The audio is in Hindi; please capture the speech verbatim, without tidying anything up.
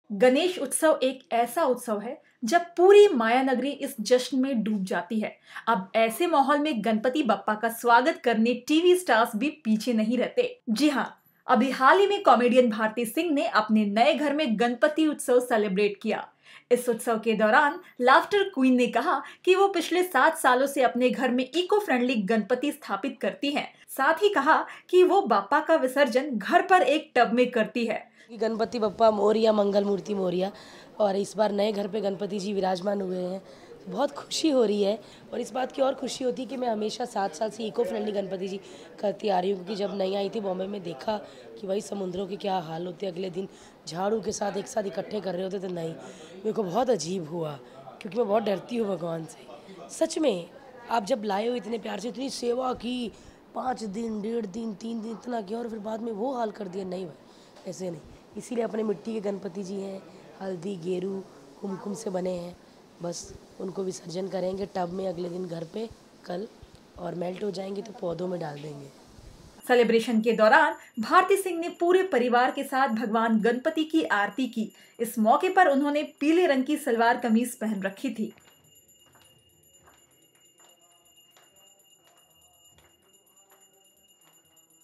गणेश उत्सव एक ऐसा उत्सव है जब पूरी माया नगरी इस जश्न में डूब जाती है। अब ऐसे माहौल में गणपति बप्पा का स्वागत करने टीवी स्टार्स भी पीछे नहीं रहते। जी हाँ, अभी हाल ही में कॉमेडियन भारती सिंह ने अपने नए घर में गणपति उत्सव सेलिब्रेट किया। इस उत्सव के दौरान लाफ्टर क्वीन ने कहा कि वो पिछले सात सालों से अपने घर में इको फ्रेंडली गणपति स्थापित करती हैं। साथ ही कहा कि वो बाप्पा का विसर्जन घर पर एक टब में करती है। गणपति बप्पा मोरिया, मंगल मूर्ति मोरिया। और इस बार नए घर पे गणपति जी विराजमान हुए हैं, बहुत खुशी हो रही है। और इस बात की और खुशी होती है कि मैं हमेशा सात साल से इको फ्रेंडली गणपति जी करती आ रही हूँ, क्योंकि जब नई आई थी बॉम्बे में देखा कि वही समुद्रों के क्या हाल होते, अगले दिन झाड़ू के साथ एक साथ इकट्ठे कर रहे होते, तो नहीं, मेरे को बहुत अजीब हुआ, क्योंकि मैं बहुत डरती हूँ भगवान से। सच में आप जब लाए हो इतने प्यार से, इतनी सेवा की, पाँच दिन डेढ़ दिन तीन दिन इतना किया, और फिर बाद में वो हाल कर दिया, नहीं भाई ऐसे नहीं। इसीलिए अपने मिट्टी के गणपति जी हैं, हल्दी गेरू कुमकुम से बने हैं, बस उनको विसर्जन करेंगे टब में अगले दिन घर पे कल, और मेल्ट हो जाएंगे तो पौधों में डाल देंगे। सेलिब्रेशन के दौरान भारती सिंह ने पूरे परिवार के साथ भगवान गणपति की आरती की। इस मौके पर उन्होंने पीले रंग की सलवार कमीज पहन रखी थी।